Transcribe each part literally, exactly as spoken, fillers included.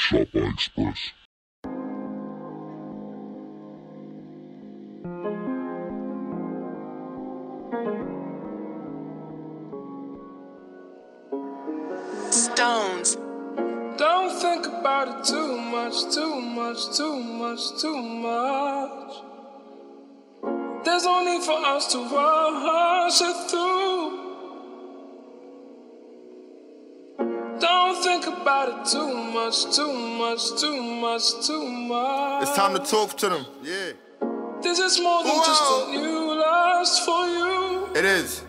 Shopper Express. Stones. Don't think about it too much, too much, too much, too much. There's no need for us to rush it through. Don't think about it too much, too much, too much, too much. It's time to talk to them, yeah. This is more than Whoa. just a new lust for you. It is.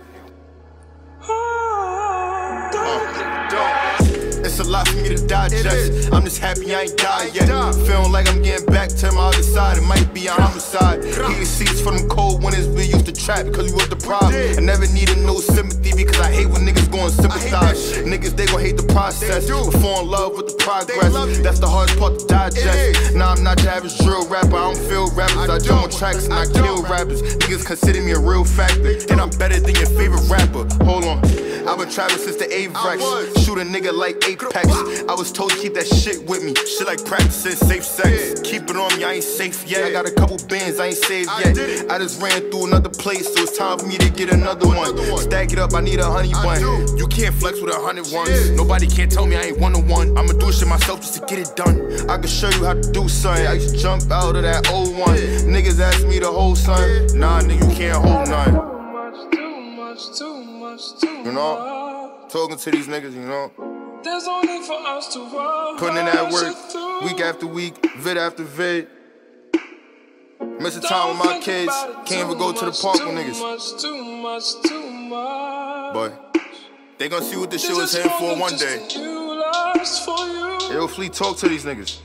Oh, don't, don't. It's a lot for me to digest. I'm just happy I ain't died yet. Feeling like I'm getting back to my other side. It might be a homicide. Heated seats for them cold winters we used to trap because we was the problem. I never needed no sympathy because I hate when niggas go and sympathize. Niggas, they gon' hate the process, but fall in love with the progress. That's the hardest part to digest. Nah, I'm not your average drill rapper. I don't feel rappers. I jump on tracks and I kill rappers. Niggas consider me a real factor, and I'm better than your favorite rapper. Hold on. I've been traveling since the Avrex. Shoot a nigga like Apex. I was told to keep that shit with me. Shit like practicing safe sex. Keep it on me, I ain't safe yet. I got a couple bands, I ain't saved yet. I just ran through another place, so it's time for me to get another one. Stack it up, I need a honey bun. You can't flex with a hundred ones. Nobody can tell me I ain't one to one. I'ma do shit myself just to get it done. I can show you how to do something. I used to jump out of that old one. Niggas ask me to hold something. Nah, nigga, you can't hold none. too much, too much, too much. You know, talking to these niggas, you know. There's no need for us to rush. Putting in that work, week after week, vid after vid. Missing time with my kids, can't even go to the park with niggas. Too much, too much, too much. But they gonna see what this shit was heading for one day. Yo, Fleet, talk to these niggas.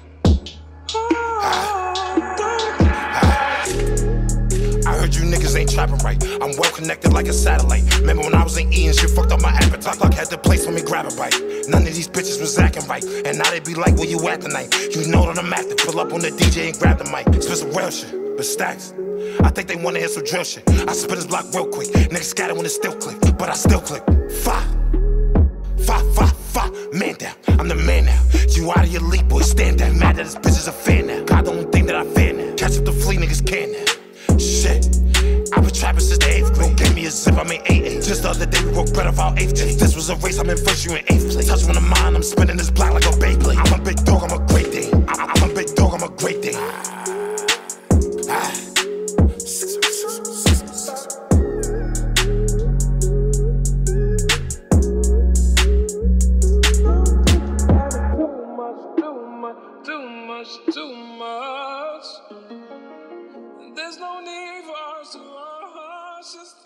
I heard you niggas ain't trapping right. I'm well connected like a satellite. Remember when I was in eating shit fucked up my appetite. Like had the place for me grab a bite. None of these bitches was acting right. And now they be like, where you at tonight? You know that I'm active. Pull up on the D J and grab the mic. Spit some real shit, but stacks. I think they wanna hear some drill shit. I spit his block real quick. Niggas scatter when it still click, but I still click. Fa, fa, fa, fa. Man down, I'm the man now. You out of your league, boy, stand down. Mad that this bitch is a fan now. God, the only thing that I fear now. Catch up the flea, niggas can now. Shit, I've been trapping since the eighth grade. Gave me a zip, I'm in eight eight. Just the other day we broke bread off our eighth day. This was a race, I'm in first, you in eighth place. Touch on the mind, I'm spinning this block like a Beyblade. I'm a big dog, I'm a great day. I'm a big dog, I'm a great day. Too much, too much. There's no need for us to rush.